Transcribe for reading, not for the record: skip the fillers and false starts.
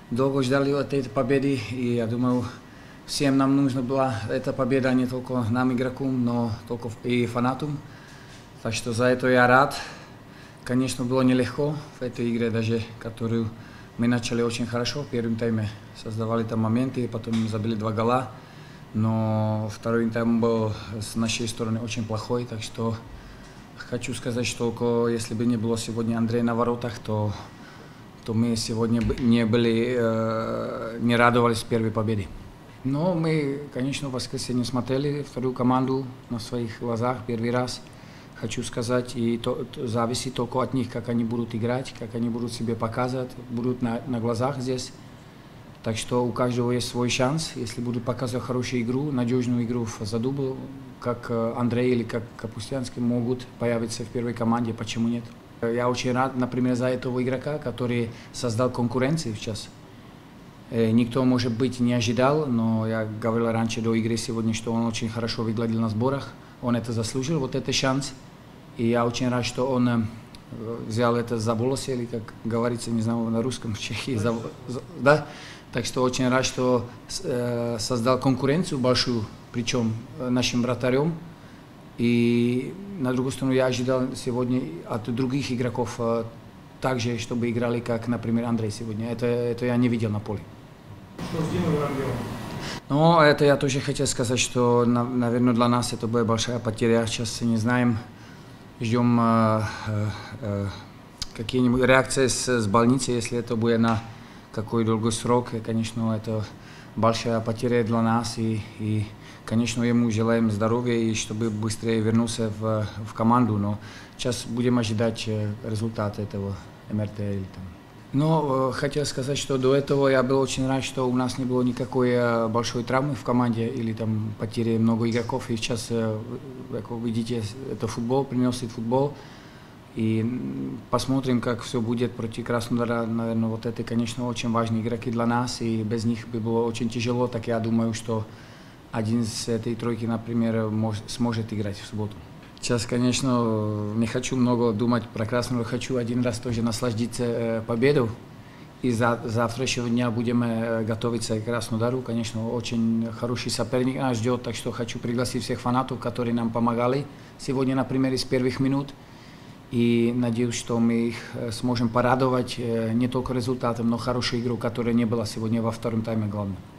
долго ждали этой победы, и я думаю, всем нам нужна была эта победа, не только нам, игрокам, но только и фанатам. Так что за это я рад. Конечно, было нелегко в этой игре, даже которую мы начали очень хорошо. В первом тайме создавали там моменты, потом забили 2 гола. Но второй тайм был с нашей стороны очень плохой, так что хочу сказать, что если бы не было сегодня Андрея на воротах, то мы сегодня не радовались первой победе. Но мы, конечно, в воскресенье смотрели вторую команду на своих глазах первый раз. Хочу сказать, и зависит только от них, как они будут играть, как они будут себе показывать, будут на глазах здесь. Так что у каждого есть свой шанс. Если будут показывать хорошую игру, надежную игру в задубл, как Андрей или как Капустянский могут появиться в первой команде, почему нет? Я очень рад, например, за этого игрока, который создал конкуренцию сейчас. Никто, может быть, не ожидал, но я говорил раньше до игры сегодня, что он очень хорошо выглядел на сборах. Он это заслужил, вот этот шанс. И я очень рад, что он взял это за волосы, или, как говорится, не знаю, на русском, в Чехии, да? Так что очень рад, что создал конкуренцию большую, причем нашим вратарем. И на другую сторону я ожидал сегодня от других игроков также, чтобы играли, как, например, Андрей сегодня. Это я не видел на поле. Что с Димой Воробьевым? Но это я тоже хотел сказать, что, наверное, для нас это была большая потеря. Сейчас не знаем, ждем какие-нибудь реакции с больницы, если это будет на какой долгий срок. И, конечно, это большая потеря для нас. И конечно, ему желаем здоровья и чтобы быстрее вернулся в команду. Но сейчас будем ожидать результата этого МРТ или там. Но хотел сказать, что до этого я был очень рад, что у нас не было никакой большой травмы в команде или там потери много игроков. И сейчас, как вы видите, это футбол, приносит футбол. И посмотрим, как все будет против Краснодара. Наверное, вот это, конечно, очень важные игроки для нас. И без них бы было очень тяжело. Так я думаю, что один из этой тройки, например, сможет играть в субботу. Сейчас, конечно, не хочу много думать про Краснодар, хочу один раз тоже насладиться победой. И завтрашнего дня будем готовиться к Краснодару. Конечно, очень хороший соперник нас ждет, так что хочу пригласить всех фанатов, которые нам помогали сегодня, например, из первых минут. И надеюсь, что мы их сможем порадовать не только результатом, но хорошей игрой, которая не была сегодня во втором тайме главной.